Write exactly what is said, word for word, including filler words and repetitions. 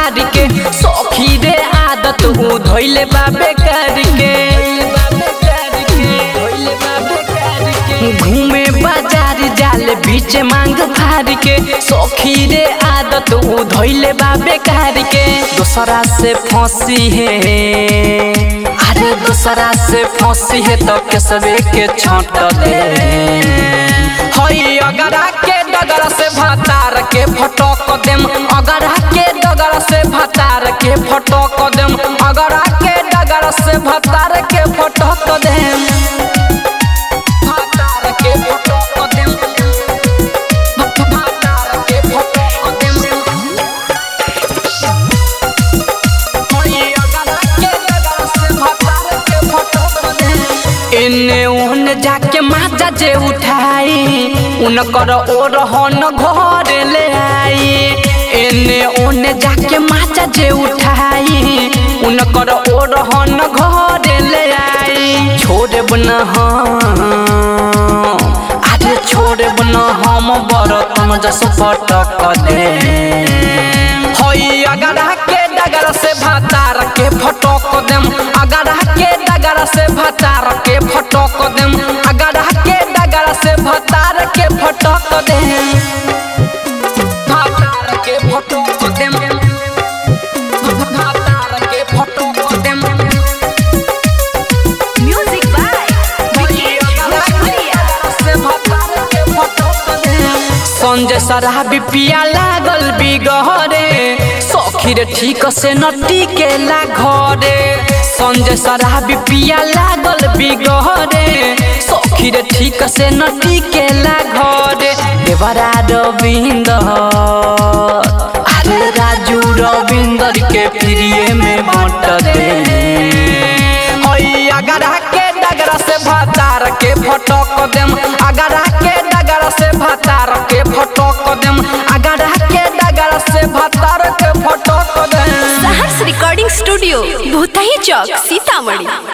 फाड़ के सखी रे आदत उ धोइले बाबे कर के घूमे बाजार जाले बीच मांग फाड़ के सखी रे आदत उ धोइले बाबे कर के दूसरा से फंसी है अरे दूसरा से फंसी है तो केसवे के छांट दे हई अगरा के डगरा से भतार के फटक देम अगरा के डगरा से भतार के फटक देम अगरा के डगरा से भतार के फटक देम भतार के फटक देम भतार के फटक देम हई अगरा के डगरा से भतार के फटक देम एने ओने जाके माजा जे उठाई उनकर ओ रहन घर ले आई एने ओने जाके माचा जे उठाई उनकर ओ रहन घर ले आई छोड़े बना अरे छोड़े बना हम बरतन जस फटक दे हई अगरा के डगरा से भतार के फटक देम अगरा के डगरा से भतार के फटक देम अगरा के डगरा से भतार के फटक देम भतार के फटक देम भतार के फटक देम म्यूजिक बाय से भतार के फटक देम संजय शराबी पिया लागल बिगहरे सखी रे ठीक से नटी के ला घरे संजय शराबी पिया लागल बिगहरे सखी रे ठीक से नटी के ला घरे देवरा रविंदर अरे राजू रविंदर के प्रिय में बांट दे हई अगरा के डगरा से भतार के फटक देम अगरा के डगरा से भतार के फटक देम अगरा के डगरा से भतार के फटक देम सहर्ष रिकॉर्डिंग स्टूडियो भूतही चौक सीतामढ़ी।